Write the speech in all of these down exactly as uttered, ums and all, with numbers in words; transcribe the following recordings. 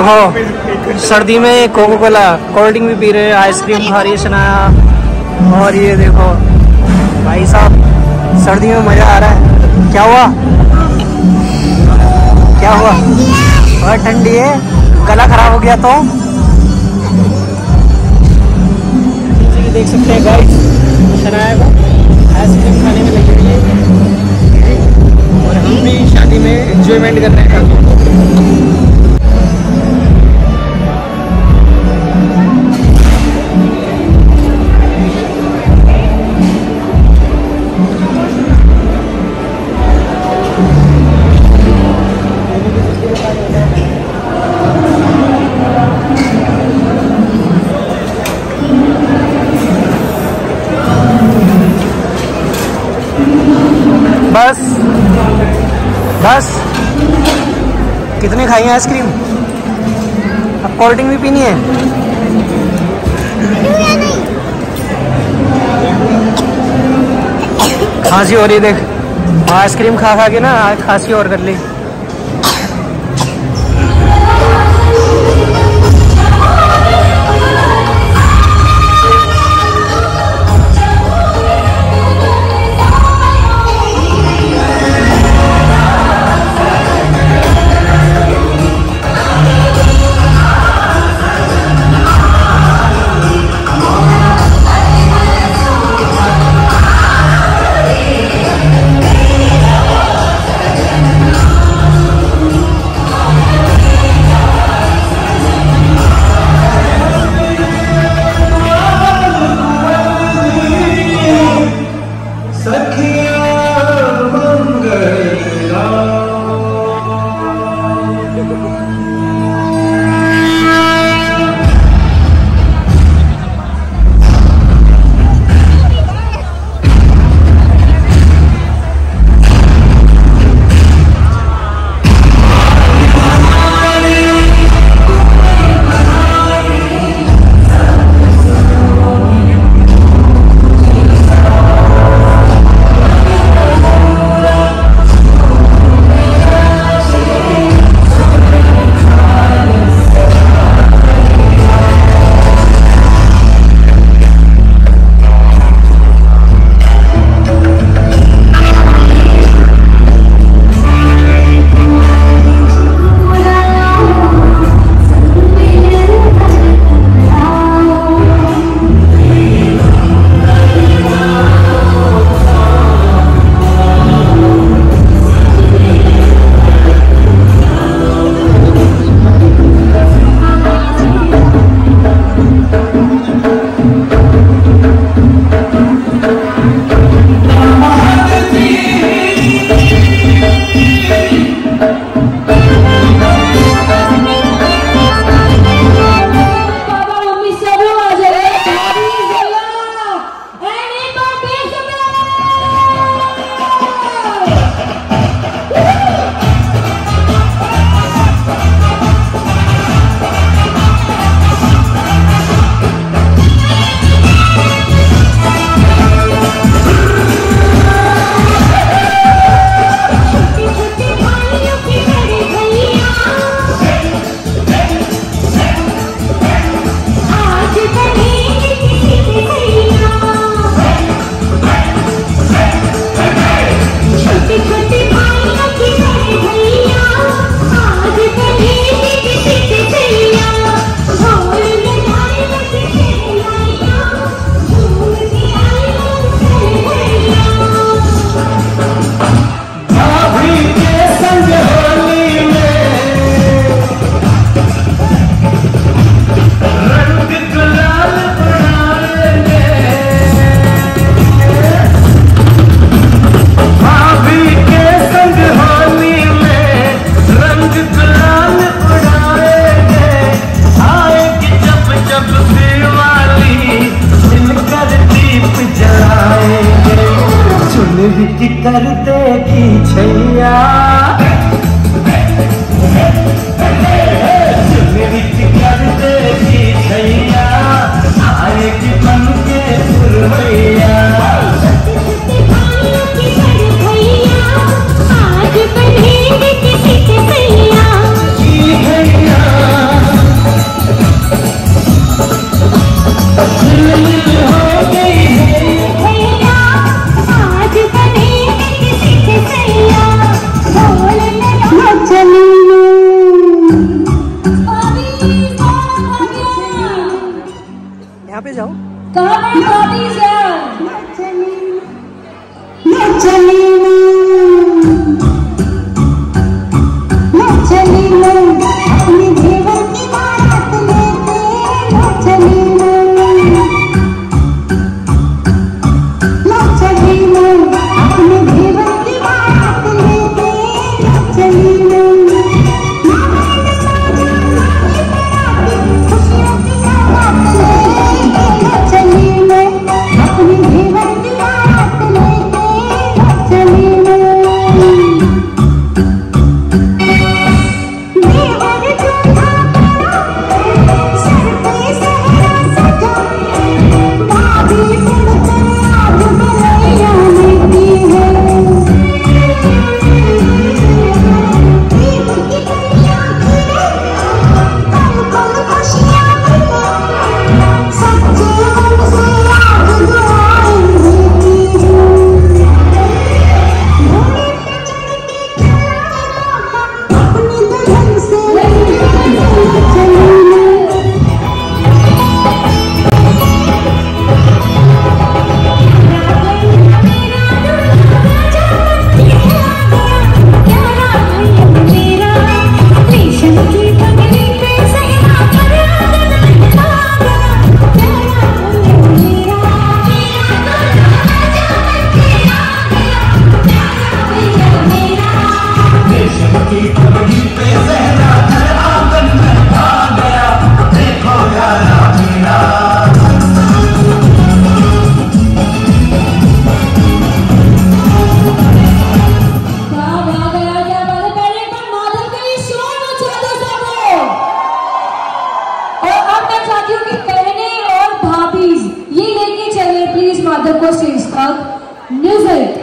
देखो सर्दी में कोको कोला कोल्ड ड्रिंक भी पी रहे हैं, आइसक्रीम खा रही है शनाया। और ये देखो भाई साहब सर्दी में मजा आ रहा है। क्या हुआ क्या हुआ? और ठंडी है, गला खराब हो गया तो देख सकते हैं गाइस शनाया को आइसक्रीम खाने में लगी हुई है और हम भी शादी में एंजॉयमेंट कर रहे हैं। बस बस कितने खाई है आइसक्रीम? अब कोल्ड ड्रिंक भी पीनी है। खांसी हो रही देख, आइसक्रीम खा खा के ना खांसी और कर ली। करते की छैया करते की छैया आए की बन के पुरवैया आज बढ़ेंगे किसी के भैया parties here. Music.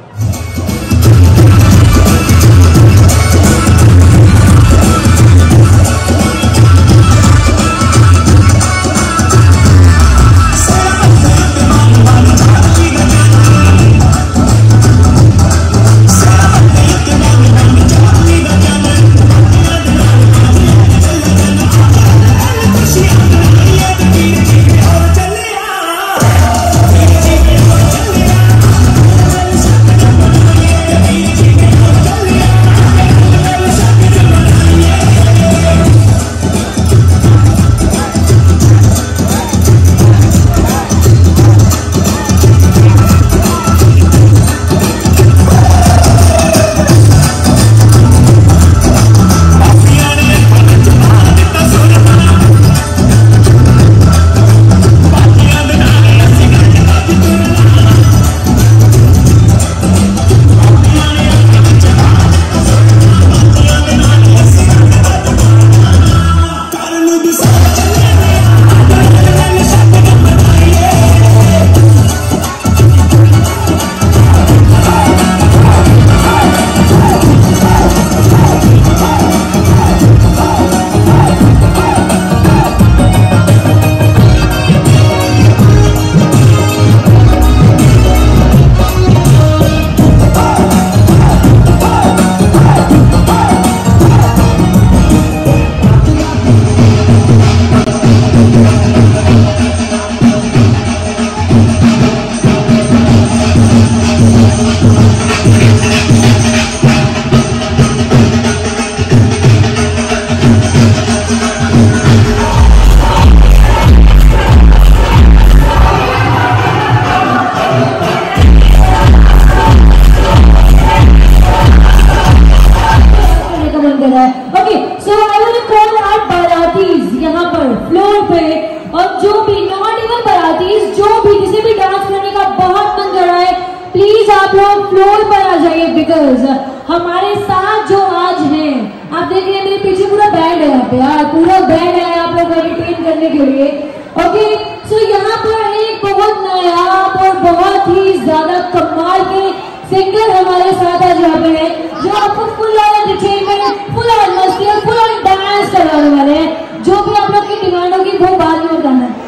हमारे साथ जो आज हैं, आप देख रहे हैं मेरे पीछे पूरा बैंड है यहाँ पे यार, पूरा बैंड है आप लोग को एंटरटेन करने के लिए। ओके, सो यहाँ पर एक बहुत नायाब और बहुत ही ज्यादा कमाल के सिंगर हमारे साथ आज यहाँ पे है, जो आपको full on entertainment, full on मस्ती और फुल ऑन डांस करवाने वाले हैं। जो भी आप लोग की डिमांड होगी वो बाद में बताना है।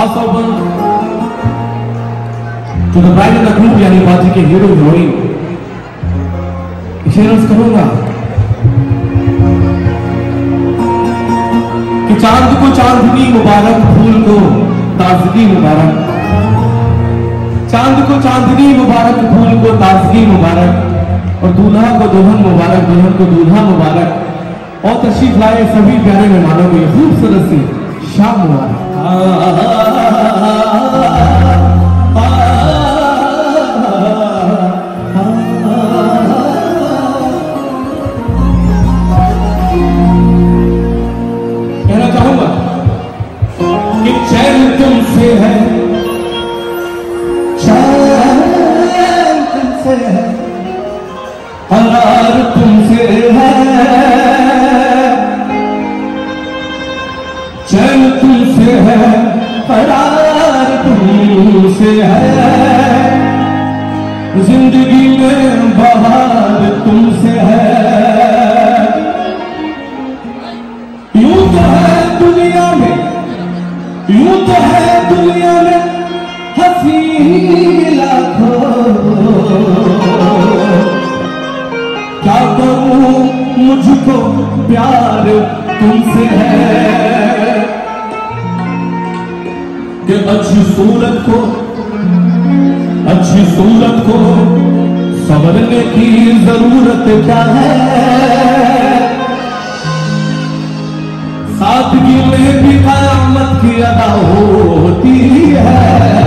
pass over to the bride and the groom, यानी बाजी के हीरो हीरोइन। इसे अर्ज करूंगा कि चांद को चांदनी मुबारक, फूल को ताजगी मुबारक। चांद को चांदनी मुबारक, फूल को ताजगी मुबारक, और दूल्हा को दुल्हन मुबारक, दुल्हन को दूल्हा मुबारक, और तशरीफ लाए सभी प्यारे मेहमानों को खूबसूरत सी शाम मुबारक। कहना चाहूंगा कि चैन तुमसे है, चैन तुमसे है, करार तुमसे है, चैन तुमसे है, करार तुमसे है, जिंदगी में बहार तुमसे है। यूं तो है दुनिया में, यूं तो है दुनिया में हंसी लाखों, क्या करूं मुझको प्यार तुमसे है, कि अच्छी सूरत को, अच्छी सूरत को संवरने की जरूरत क्या है, सादगी में भी कयामत की अदा होती है।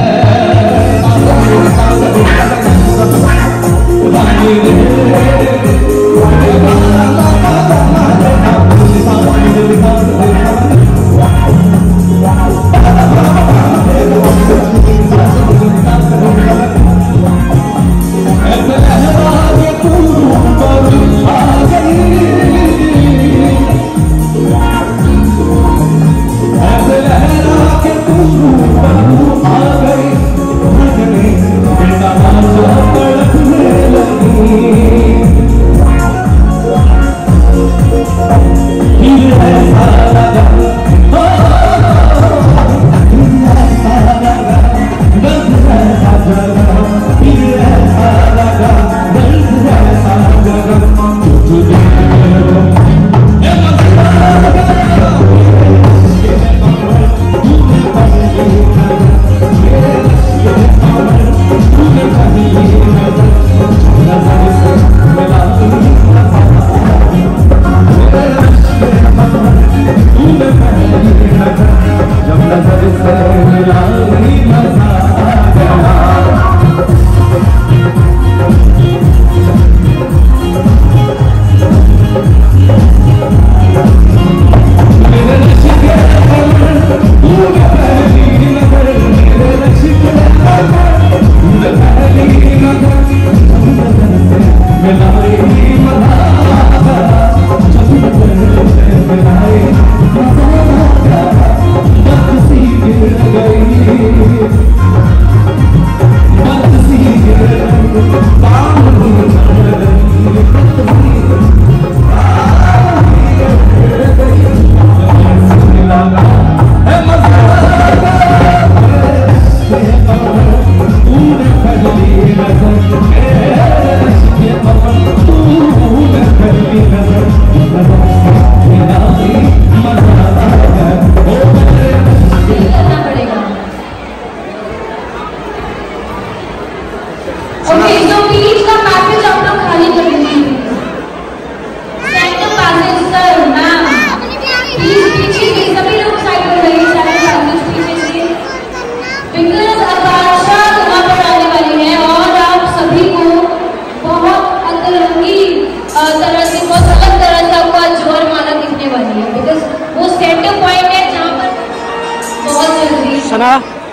सना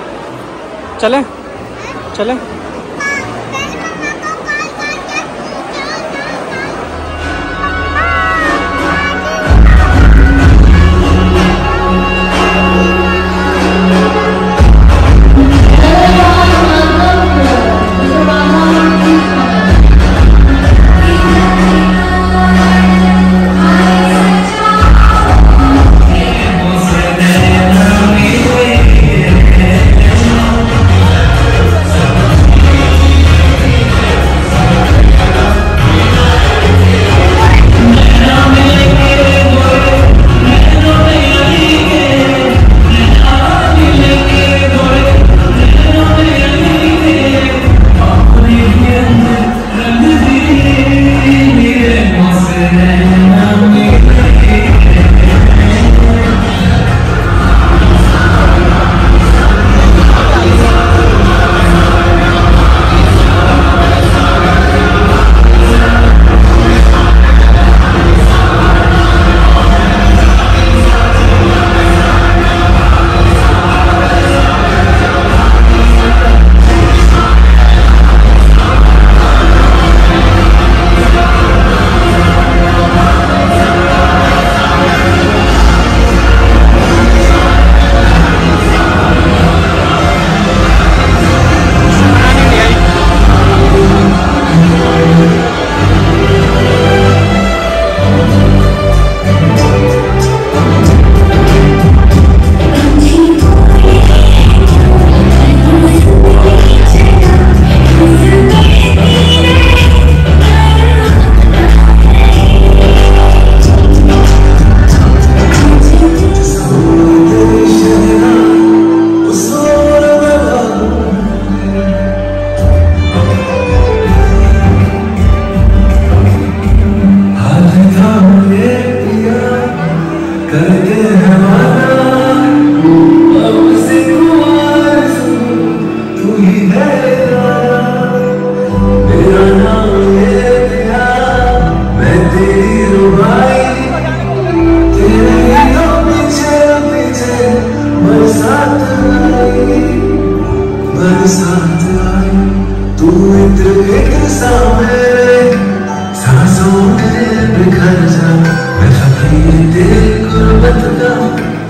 चले चले Yeah.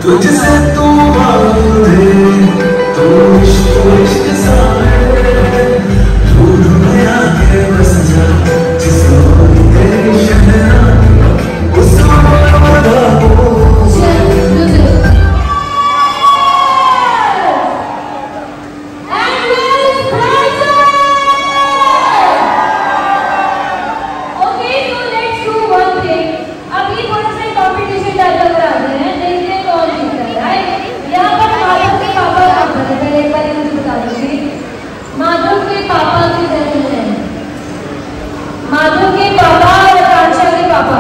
तुझसे तू मांगे तो इश्क इश्क सा है दूर में आके बस जा जिस ओर तेरी शहनाई उस ओर वाला हो माधव के पापा की जन्म है माधव के पापा और आकांक्षा के पापा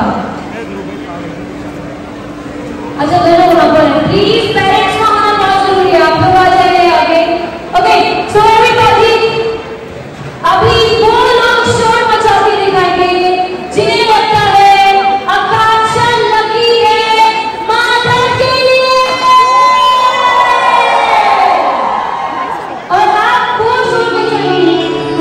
अच्छा दोनों वहां पर है प्लीज पेरेंट्स का आना बहुत जरूरी है आप लोग आ जाइए आगे ओके सो एवरीबॉडी अभी वो लोग शोर मचा के दिखाएंगे जिन्हें लगता है आकांक्षा लकी है माधव के लिए और आप वो शोर मचाएंगे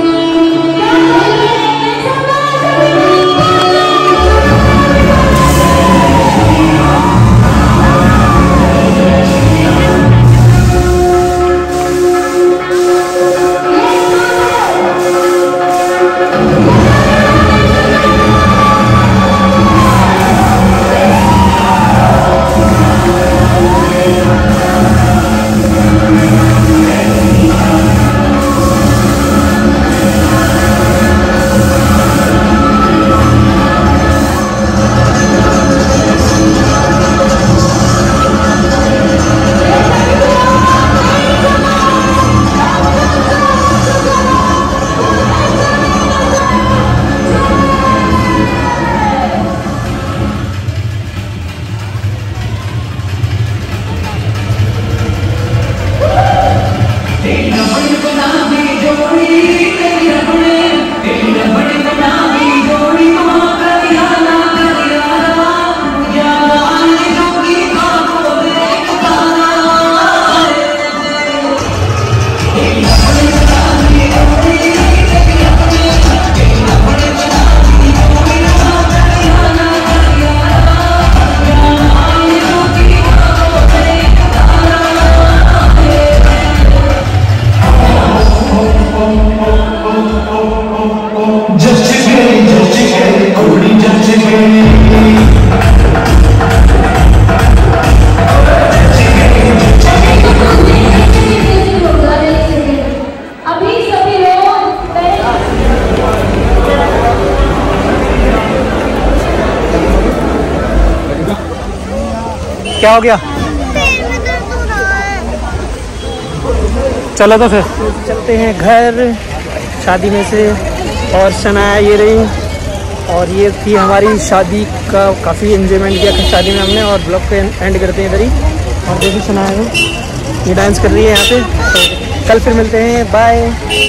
क्या हो गया? चलो तो फिर चलते हैं घर शादी में से। और शनाया ये रही और ये थी हमारी शादी का काफ़ी एंजॉयमेंट किया था शादी में हमने। और ब्लॉग पे एंड करते हैं इधर ही। और देखिए शनाया ये डांस कर रही है यहाँ पे। तो कल फिर मिलते हैं, बाय।